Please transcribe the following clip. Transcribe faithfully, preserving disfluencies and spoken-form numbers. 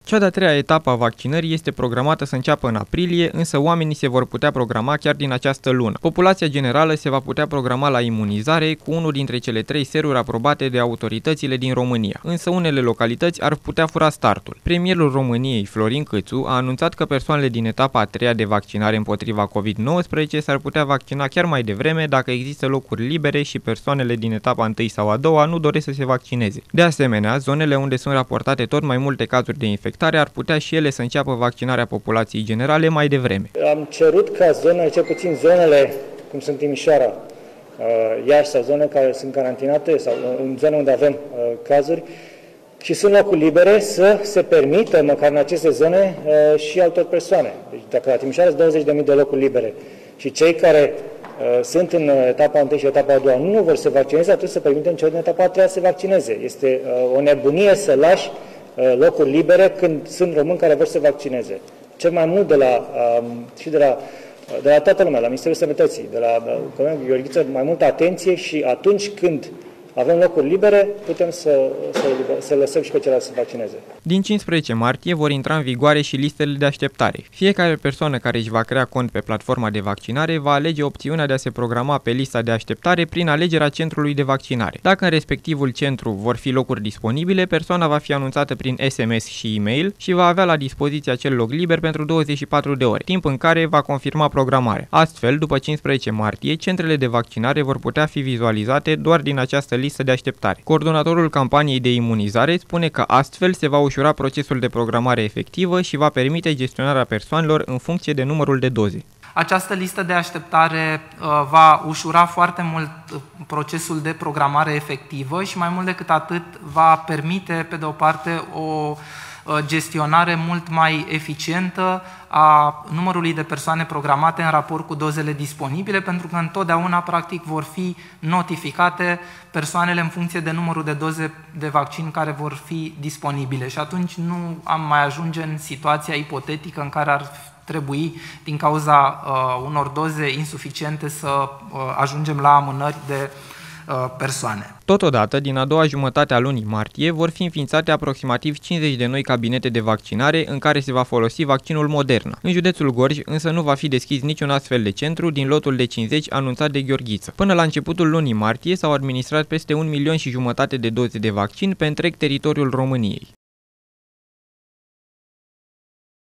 Cea de-a treia etapă a vaccinării este programată să înceapă în aprilie, însă oamenii se vor putea programa chiar din această lună. Populația generală se va putea programa la imunizare cu unul dintre cele trei seruri aprobate de autoritățile din România, însă unele localități ar putea fura startul. Premierul României, Florin Cîțu, a anunțat că persoanele din etapa a treia de vaccinare împotriva COVID nouăsprezece s-ar putea vaccina chiar mai devreme dacă există locuri libere și persoanele din etapa întâi sau a doua nu doresc să se vaccineze. De asemenea, zonele unde sunt raportate tot mai multe cazuri de infectare ar putea și ele să înceapă vaccinarea populației generale mai devreme. Am cerut ca zonele, cel puțin zonele, cum sunt Timișoara, Iași sau zone care sunt carantinate sau în zone unde avem cazuri și sunt locuri libere, să se permită măcar în aceste zone și altor persoane. Deci dacă la Timișoara sunt douăzeci de mii de locuri libere și cei care sunt în etapa întâi și etapa a doua nu vor să se vaccineze, atunci să permitem celor din etapa a treia să se vaccineze. Este o nebunie să lași locuri libere când sunt români care vor să se vaccineze. Cel mai mult de la, și de la, de la toată lumea, la Ministerul Sănătății, de la Colegul Gheorghiță, mai multă atenție și atunci când avem locuri libere, putem să, să, să lăsăm și pe ceilalți să se vaccineze. Din cincisprezece martie vor intra în vigoare și listele de așteptare. Fiecare persoană care își va crea cont pe platforma de vaccinare va alege opțiunea de a se programa pe lista de așteptare prin alegerea centrului de vaccinare. Dacă în respectivul centru vor fi locuri disponibile, persoana va fi anunțată prin S M S și e-mail și va avea la dispoziție acel loc liber pentru douăzeci și patru de ore, timp în care va confirma programarea. Astfel, după cincisprezece martie, centrele de vaccinare vor putea fi vizualizate doar din această listă de așteptare. Coordonatorul campaniei de imunizare spune că astfel se va ușura procesul de programare efectivă și va permite gestionarea persoanelor în funcție de numărul de doze. Această listă de așteptare uh, va ușura foarte mult procesul de programare efectivă și mai mult decât atât va permite, pe de o parte, o gestionare mult mai eficientă a numărului de persoane programate în raport cu dozele disponibile, pentru că întotdeauna, practic, vor fi notificate persoanele în funcție de numărul de doze de vaccin care vor fi disponibile. Și atunci nu am mai ajunge în situația ipotetică în care ar trebui, din cauza uh, unor doze insuficiente, să uh, ajungem la amânări de persoane. Totodată, din a doua jumătate a lunii martie, vor fi înființate aproximativ cincizeci de noi cabinete de vaccinare în care se va folosi vaccinul Moderna. În județul Gorj însă nu va fi deschis niciun astfel de centru din lotul de cincizeci anunțat de Gheorghiță. Până la începutul lunii martie s-au administrat peste un milion și jumătate de doze de vaccin pe întreg teritoriul României.